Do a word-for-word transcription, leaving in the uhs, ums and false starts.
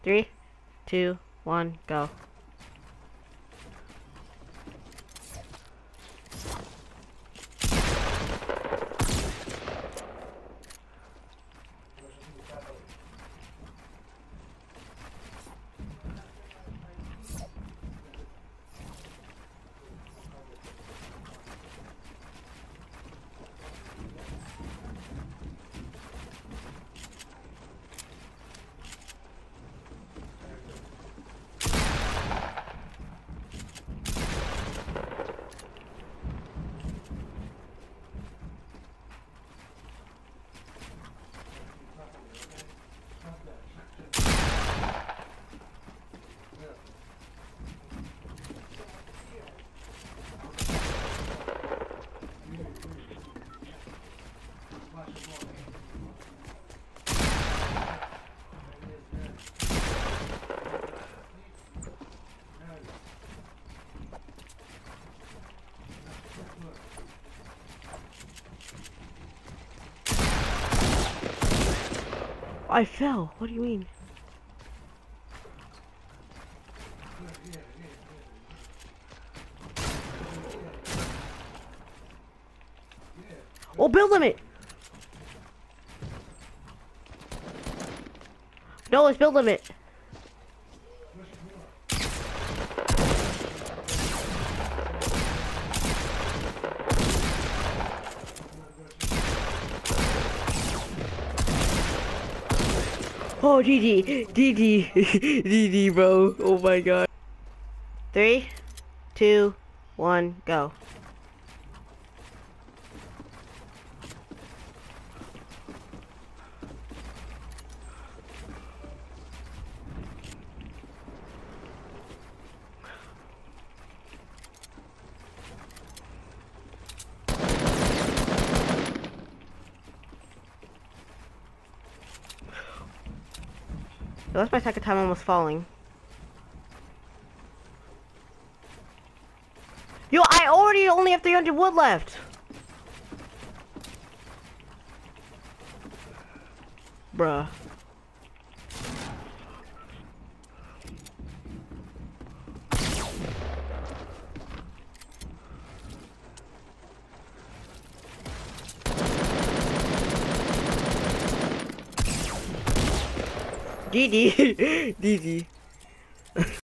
Three, two, one, go. I fell. What do you mean? Oh, build limit. No, it's build limit. Oh, G G, G G, G G, bro. Oh my god. Three, two, one, go. That's my second time almost falling. Yo, I already only have three hundred wood left. Bruh. G G. G G.